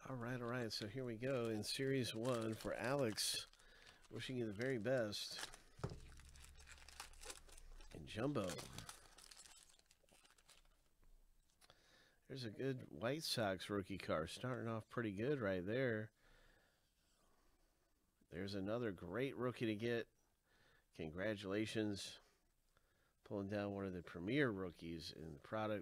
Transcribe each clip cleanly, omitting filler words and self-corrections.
All right. So here we go in Series 1 for Alex. Wishing you the very best in Jumbo. There's a good White Sox rookie card. Starting off pretty good right there. There's another great rookie to get. Congratulations. Pulling down one of the premier rookies in the product.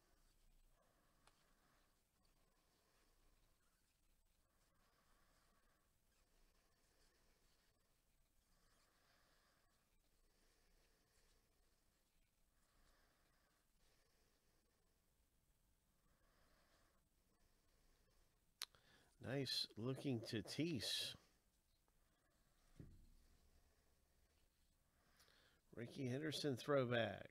Nice looking Tatis. Ricky Henderson throwback.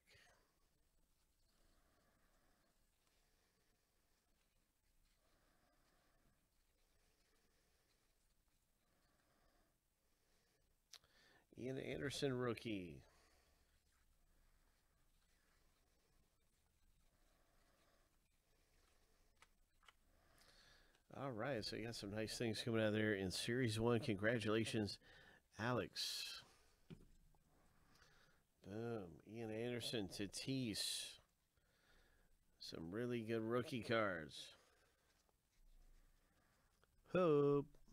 Ian Anderson rookie. All right, so you got some nice things coming out there in Series 1. Congratulations, Alex. Boom. Ian Anderson, Tatis. Some really good rookie cards. Hope.